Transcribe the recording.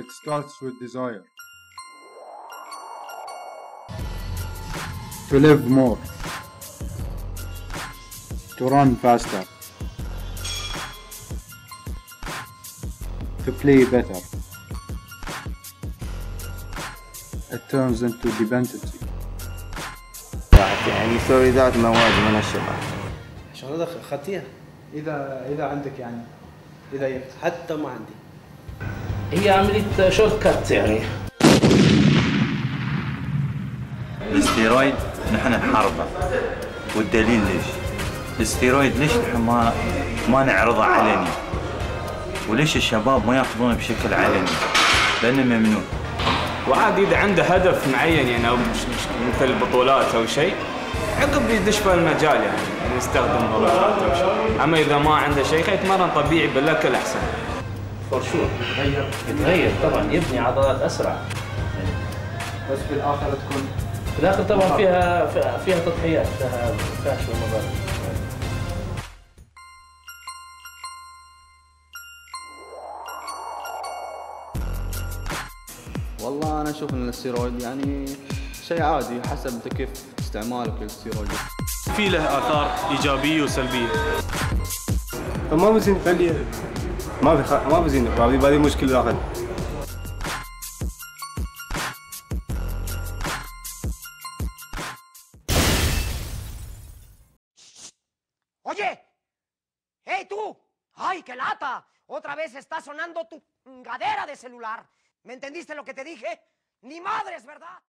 It starts with desire. To live more. To run faster. To play better. It turns into dependency. يعني يسوي ذات مواد من الشباب. شغلة أخذتيها؟ إذا عندك يعني إذا يبت. حتى ما عندي. هي عملية شورت كات يعني. الاستيرويد نحن نحاربه، والدليل ليش؟ الاستيرويد ليش نحن ما نعرضه علني؟ وليش الشباب ما ياخذونه بشكل علني؟ لأنه ممنوع. وعادي إذا عنده هدف معين يعني أو مثل بطولات أو شيء عقب يدش في المجال يعني يستخدم بطولات أو شيء. أما إذا ما عنده شيء يتمرن طبيعي بالأكل أحسن. فرشور يتغير طبعا، يبني عضلات أسرع. بس في الآخر تكون في الآخر طبعا فيها تضحيات، فيها شوية مضار. والله أنا أشوف إن الستيرويد يعني شيء عادي حسب أنت كيف استعمالك للستيرويد. في له آثار إيجابية وسلبية. فما بزين خلي ما بزين هذه مشكلة داخل. Oye, hey tú, ay qué lata, otra vez está sonando tu gadera de celular. ¿Me entendiste lo que te dije? Ni madres, ¿verdad?